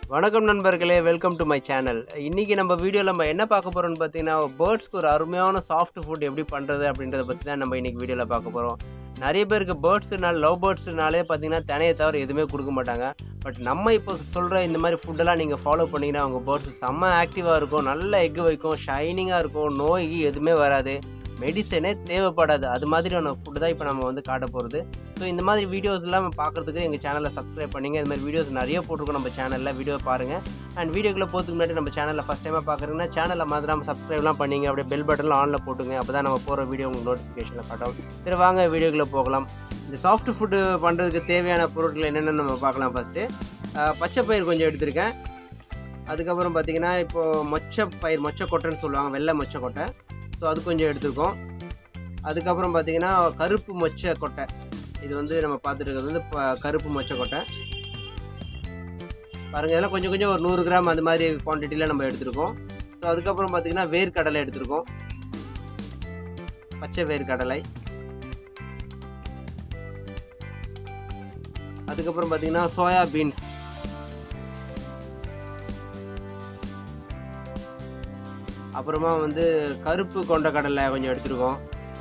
வணக்கம் நண்பர்களே, welcome to my channel. இன்றைக்கி நம்ம வீடியோவில் நம்ம என்ன பார்க்க போகிறோம்னு பார்த்தீங்கன்னா, பேர்ட்ஸ்க்கு ஒரு அருமையான சாஃப்ட் ஃபுட் எப்படி பண்ணுறது அப்படின்றத பற்றி தான் நம்ம இன்றைக்கி வீடியோவில் பார்க்க போகிறோம். நிறைய பேருக்கு லவ் பேர்ட்ஸ்னாலே பார்த்தீங்கன்னா தினையை தவிர எதுவுமே கொடுக்க மாட்டாங்க. பட் நம்ம இப்போ சொல்கிற இந்த மாதிரி ஃபுட்டெல்லாம் நீங்கள் ஃபாலோ பண்ணிங்கன்னா உங்கள் பேர்ட்ஸ் செம்ம ஆக்டிவாக இருக்கும், நல்ல எக் வைக்கும், ஷைனிங்காக இருக்கும், நோய் எதுவுமே வராது, மெடிசனே தேவைப்படாது. அது மாதிரியான ஃபுட்டு தான் இப்போ நம்ம வந்து காட்ட போகிறது. ஸோ இந்த மாதிரி வீடியோஸ்லாம் பார்க்குறதுக்கு எங்கள் சேனலை சப்ஸ்கிரைப் பண்ணிங்க. இந்த மாதிரி வீடியோஸ் நிறைய போட்டிருக்கோம் நம்ம சேனலில், வீடியோ பாருங்கள். அண்ட் வீடியோக்குள்ளே போகிறதுக்கு முன்னாடி நம்ம சேனலில் ஃபஸ்ட் டைமாக பார்க்குறீங்கன்னா சேனலை மாதிரி சப்ஸ்கிரைப்லாம் பண்ணிங்க, அப்படியே பெல் பட்டனில் ஆனில் போட்டுங்க. அப்போ தான் நம்ம போகிற வீடியோ உங்களுக்கு நோட்டிஃபிகேஷனில் காட்டும். சரி வாங்க வீடியோக்குள்ளே போகலாம். இந்த சாஃப்ட் ஃபுட்டு பண்ணுறதுக்கு தேவையான பொருட்கள் என்னென்னு நம்ம பார்க்கலாம். ஃபஸ்ட்டு பச்சை பயிர் கொஞ்சம் எடுத்திருக்கேன். அதுக்கப்புறம் பார்த்திங்கன்னா இப்போது மொச்சக்கொட்டைன்னு சொல்லுவாங்க, வெள்ளை மொச்சக்கொட்டை. ஸோ அது கொஞ்சம் எடுத்துருக்கோம். அதுக்கப்புறம் பார்த்திங்கன்னா கருப்பு மொச்சக்கொட்டை, இது வந்து நம்ம பார்த்துட்டு இருக்கிறது வந்து கருப்பு மொச்சக்கொட்டை பாருங்கள். இதெல்லாம் கொஞ்சம் கொஞ்சம் ஒரு 100 கிராம் அது மாதிரி குவான்டிட்டியில் நம்ம எடுத்துருக்கோம். ஸோ அதுக்கப்புறம் பார்த்திங்கன்னா வேர்க்கடலை எடுத்துருக்கோம், பச்சை வேர்க்கடலை. அதுக்கப்புறம் பார்த்திங்கன்னா சோயா பீன்ஸ், அப்புறமா வந்து கருப்பு கொண்டக்கடலை கொஞ்சம் எடுத்துருக்கோம்.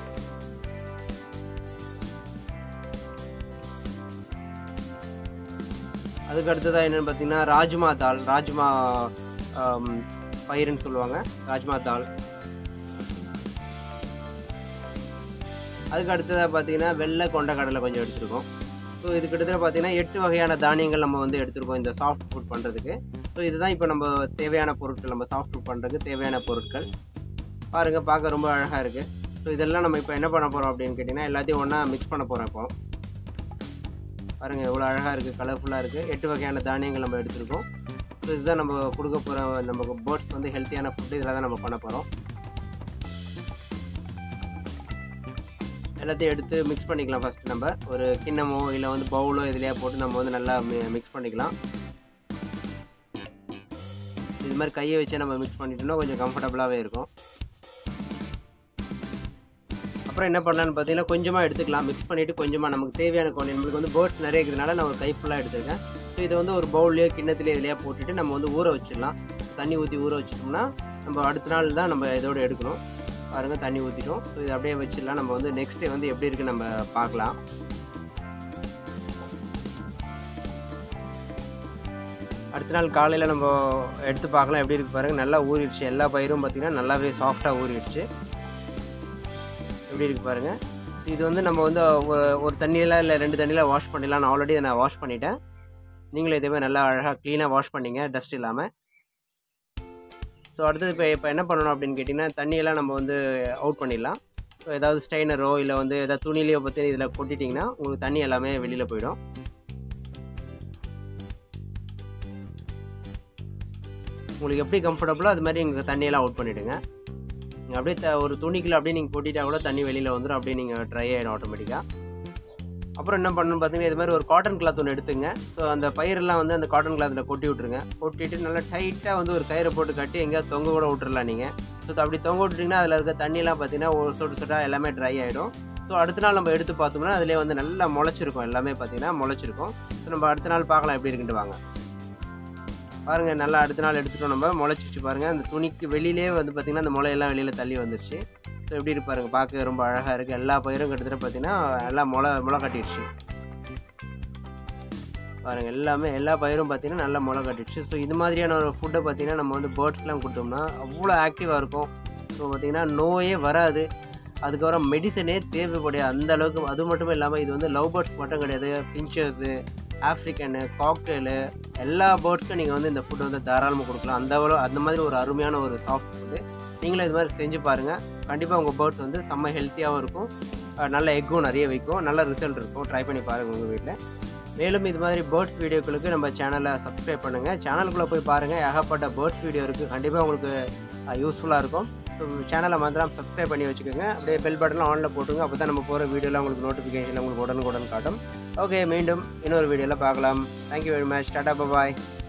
அதுக்கு அடுத்ததாக என்னென்னு பார்த்தீங்கன்னா ராஜ்மா பயிர்னு சொல்லுவாங்க, ராஜ்மா தால். அதுக்கு அடுத்ததாக பார்த்தீங்கன்னா வெள்ளை கொண்டக்கடலை கொஞ்சம் எடுத்துருக்கோம். ஸோ இது கிட்டத்தட்ட பார்த்தீங்கன்னா 8 வகையான தானியங்கள் நம்ம வந்து எடுத்துருக்கோம் இந்த சாஃப்ட் ஃபுட் பண்ணுறதுக்கு. ஸோ இதுதான் இப்போ நம்ம தேவையான பொருட்கள், நம்ம சாஃப்ட் ஃபுட் பண்ணுறதுக்கு தேவையான பொருட்கள். பாருங்கள், பார்க்க ரொம்ப அழகாக இருக்குது. ஸோ இதெல்லாம் நம்ம இப்போ என்ன பண்ண போகிறோம் அப்படின்னு கேட்டிங்கன்னா எல்லாத்தையும் ஒன்றா மிக்ஸ் பண்ண போகிறோம். இப்போ பாருங்கள் எவ்வளோ அழகாக இருக்குது, கலர்ஃபுல்லாக இருக்குது. 8 வகையான தானியங்கள் நம்ம எடுத்துருக்கோம். ஸோ இதுதான் நம்ம கொடுக்க போகிற நம்ம பேர்ட்ஸ் வந்து ஹெல்த்தியான ஃபுட்டு. இதில் தான் நம்ம பண்ண போகிறோம். எல்லாத்தையும் எடுத்து மிக்ஸ் பண்ணிக்கலாம். ஃபஸ்ட்டு நம்ம ஒரு கிண்ணமோ இல்லை வந்து பவுலோ இதுலையா போட்டு நம்ம வந்து நல்லா மிக்ஸ் பண்ணிக்கலாம். இது மாதிரி கையை வச்சே நம்ம மிக்ஸ் பண்ணிட்டோம்னா கொஞ்சம் கம்ஃபர்டபுளாகவே இருக்கும். அப்புறம் என்ன பண்ணலான்னு பார்த்தீங்கன்னா கொஞ்சமாக எடுத்துக்கலாம். மிக்ஸ் பண்ணிவிட்டு கொஞ்சமாக நமக்கு தேவையான குவான்டிட்டி, நம்மளுக்கு வந்து பேர்ட்ஸ் நிறைய இருக்கிறதுனால நான் ஒரு கை ஃபுல்லாக எடுத்துருக்கேன். ஸோ இதை வந்து ஒரு பவுல்லையோ கிண்ணத்துலையோ இதுலையா போட்டுட்டு நம்ம வந்து ஊற வச்சிடலாம். தண்ணி ஊற்றி ஊற வச்சிட்டோம்னா நம்ம அடுத்த நாள் தான் நம்ம இதோடு எடுக்கணும். பாருங்கள், தண்ணி ஊற்றிட்டோம். ஸோ இது அப்படியே வச்சிடலாம். நம்ம வந்து நெக்ஸ்ட் டே வந்து எப்படி இருக்குது நம்ம பார்க்கலாம். அடுத்த நாள் காலையில் நம்ம எடுத்து பார்க்கலாம் எப்படி இருக்குது பாருங்கள். நல்லா ஊறிடுச்சு, எல்லா பயிரும் பார்த்திங்கன்னா நல்லாவே சாஃப்டாக ஊறிடுச்சு. எப்படி இருக்குது பாருங்கள். இது வந்து நம்ம வந்து ஒரு தண்ணியில் இல்லை 2 தண்ணியில் வாஷ் பண்ணிடலாம். நான் ஆல்ரெடி நான் வாஷ் பண்ணிட்டேன். நீங்களும் இதே மாதிரி நல்லா அழகாக க்ளீனாக வாஷ் பண்ணிங்க, டஸ்ட் இல்லாமல். ஸோ அடுத்தது இப்போ என்ன பண்ணணும் அப்படின்னு கேட்டிங்கன்னா தண்ணியெல்லாம் நம்ம வந்து அவுட் பண்ணிடலாம். ஸோ ஏதாவது ஸ்ட்ரைனரோ இல்லை வந்து ஏதாவது துணிலையோ பற்றி இதில் கொட்டிட்டிங்கன்னா உங்களுக்கு தண்ணி எல்லாமே வெளியில் போயிடும். உங்களுக்கு எப்படி கம்ஃபர்டபுளோ அது மாதிரி நீங்கள் தண்ணியெல்லாம் அவுட் பண்ணிவிடுங்க. நீங்கள் அப்படியே ஒரு துணிக்குள்ள அப்படியே நீங்கள் கொட்டிட்டால் கூட தண்ணி வெளியில் வந்துடும். அப்படியே நீங்கள் ட்ரை ஆகிடும் ஆட்டோமேட்டிக்காக. அப்புறம் என்ன பண்ணணும்னு பார்த்தீங்கன்னா இது மாதிரி ஒரு காட்டன் கிளாத் ஒன்று எடுத்துங்க. ஸோ அந்த பயிரெல்லாம் வந்து அந்த காட்டன் கிளாத்தில் கொட்டி விட்ருங்க. கொட்டிட்டு நல்லா டைட்டாக வந்து ஒரு கயிறை போட்டு கட்டி எங்கேயாவது தொங்க கூட விட்டுறலாம் நீங்கள். ஸோ அப்படி தொங்க விட்டுட்டிங்கன்னா அதில் இருக்க தண்ணியெல்லாம் பார்த்தீங்கன்னா ஒரு சொட்டாக எல்லாமே ட்ரை ஆகிடும். ஸோ அடுத்த நாள் நம்ம எடுத்து பார்த்தோம்னா அதிலே வந்து நல்லா முளைச்சிருக்கும், எல்லாமே பார்த்தீங்கன்னா முளைச்சிருக்கும். ஸோ நம்ம அடுத்த நாள் பார்க்கலாம் எப்படி இருக்குன்ட்டு வாங்க. பாருங்கள், நல்லா அடுத்த நாள் எடுத்துகிட்டோம், நம்ம முளைச்சிச்சு பாருங்கள். அந்த துணிக்கு வெளியிலே வந்து பார்த்திங்கன்னா அந்த முளையெல்லாம் வெளியில் தள்ளி வந்துருச்சு. ஸோ எப்படி இருப்பாருங்க, பார்க்க ரொம்ப அழகாக இருக்குது. எல்லா பயிரும் கிட்டத்தட்ட பார்த்திங்கன்னா எல்லாம் முளை கட்டிடுச்சு பாருங்கள். எல்லா பயிரும் பார்த்திங்கன்னா நல்லா முளை கட்டிடுச்சு. ஸோ இது மாதிரியான ஒரு ஃபுட்டை பார்த்திங்கன்னா நம்ம வந்து பேர்ட்ஸ்லாம் கொடுத்தோம்னா அவ்வளோ ஆக்டிவாக இருக்கும். ஸோ பார்த்திங்கன்னா நோயே வராது. அதுக்கப்புறம் மெடிசனே தேவைப்படாது அந்த அளவுக்கு. அது மட்டும் இல்லாமல் இது வந்து லவ் பேர்ட்ஸ் மட்டும் கிடையாது, ஃபின்ச்சர்ஸு, ஆஃப்ரிக்கனு, காக்டெயிலு, எல்லா பேர்ட்ஸ்க்கும் நீங்கள் வந்து இந்த ஃபுட்டை வந்து தாராளமாக கொடுக்கலாம். அந்த மாதிரி ஒரு அருமையான ஒரு சாஃப்ட் ஃபுட்டு. நீங்களும் இது மாதிரி செஞ்சு பாருங்கள். கண்டிப்பாக உங்கள் பேர்ட்ஸ் வந்து செம்ம ஹெல்த்தியாகவும் இருக்கும், நல்ல எக்கும் நிறைய வைக்கும், நல்ல ரிசல்ட் இருக்கும். ட்ரை பண்ணி பாருங்கள் உங்கள் வீட்டில். மேலும் இது மாதிரி பேர்ட்ஸ் வீடியோக்களுக்கு நம்ம சேனலை சப்ஸ்கிரைப் பண்ணுங்கள். சேனலுக்குள்ளே போய் பாருங்கள், ஏகப்பட்ட பேர்ட்ஸ் வீடியோ இருக்குது. கண்டிப்பாக உங்களுக்கு யூஸ்ஃபுல்லாக இருக்கும். ஸோ சேனலை சப்ஸ்கிரைப் பண்ணி வச்சுக்கோங்க. அப்படியே பெல் பட்டனில் ஆனில் போட்டுங்க. அப்போ தான் நம்ம போகிற வீடியோவில் உங்களுக்கு நோட்டிஃபிகேஷன் உங்களுக்கு உடனுக்குடன் காட்டும். ஓகே, மீண்டும் இன்னொரு வீடியோவில் பார்க்கலாம். Thank you very much. டாடா, பாய்.